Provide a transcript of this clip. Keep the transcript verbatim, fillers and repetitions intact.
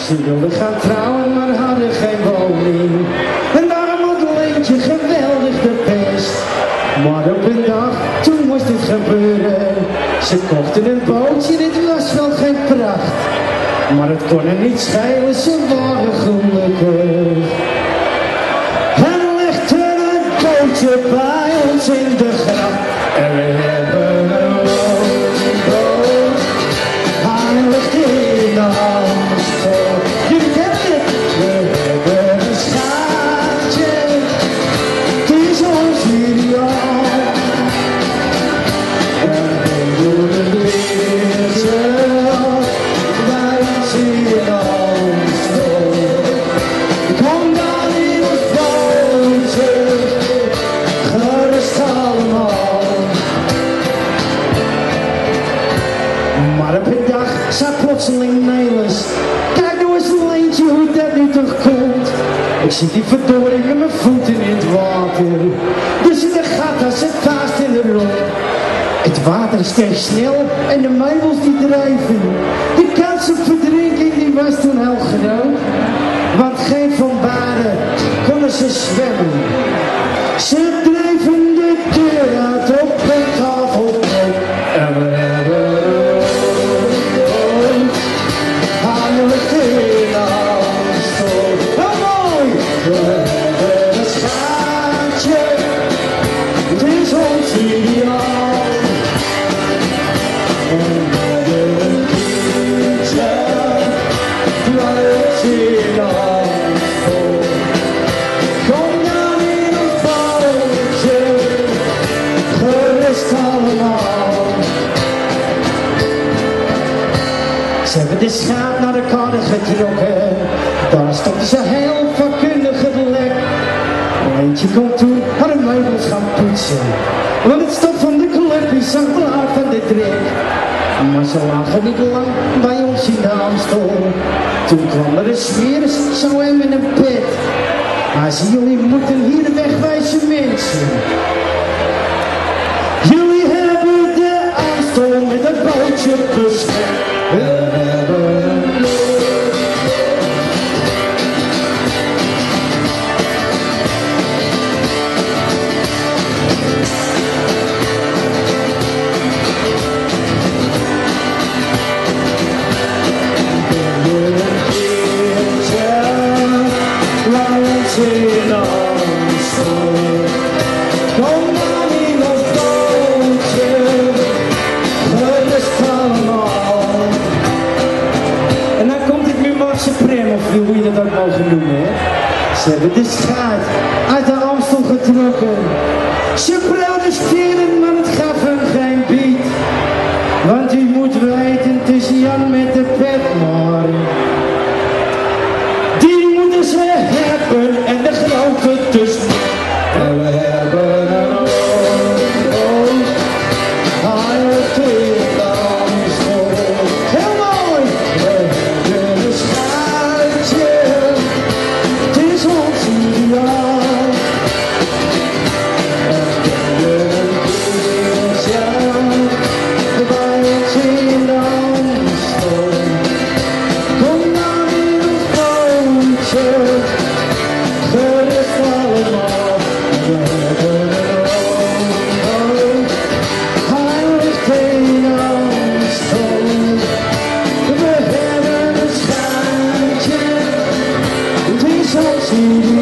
Ze wilden gaan trouwen, maar hadden geen woning. En daarom had Leentje geweldig de pest. Maar op een dag, toen moest het gebeuren. Ze kochten een bootje, dit was wel geen pracht. Maar het kon er niet schelen, ze waren gelukkig. En legde een bootje bij ons in de gracht. En we hebben een woonboot. Hij ligt in de Amstel. Jullie kennen het. We hebben een schaatje. Het is ons ideaal. En we doen het weer zelf. Bij ons in de Amstel. Kom dan in ons bootje. Gerust allemaal. Maar op een dag zei plotseling Nelis: kijk nou eens Leentje hoe dat nu toch komt. Ik zie die verdorie met mijn voeten in het water. Dus in de gat als het vast in de rond. Het water steeg snel en de meubels die drijven. De kans op verdrinking die was toen heel groot. Want geen van beiden konden ze zwemmen. Ze dreven de deur uit op een tafelpoot. En we hebben we hebben een schaatje, het is ons ideaal. En we hebben een kindje, blijft in Amstel. Kom dan in ons bootje, gerust allemaal. Ze hebben de schaap naar de kade getrokken, daar stond ze heel vakkundig gelek. Eentje komt toen haar meubels gaan poetsen, want het stof van de club is zo klaar van de trek. Maar ze lagen niet lang bij ons in de Amstel. Toen kwam er een smeris, zo hem in een pet. Hij zei: jullie moeten hier wegwijzen mensen. Jullie hebben de Amstel met een bootje besmet. We hebben een in Amstel. Kom dan in ons bootje, gerust allemaal. En dan komt het Mémoire Suprême, of hoe je dat ook mogen noemen, hè. Ze hebben de schaat uit de Amstel getrokken. Ze protesteerden, maar het gaf hun geen bied. Want u moet weten, het is Jan met de pet, maar die moeten ze hebben en de grote dus. En we hebben een woonboot, hij ligt in de Amstel. Heel mooi! We hebben een schaatje, het is ons ideaal. En we hebben een kindje, bij ons in de Amstel. Kom dan in ons bootje, gerust allemaal. We hebben een woonboot, hij ligt in Amstel. We hebben een schaatje, het is ons ideaal.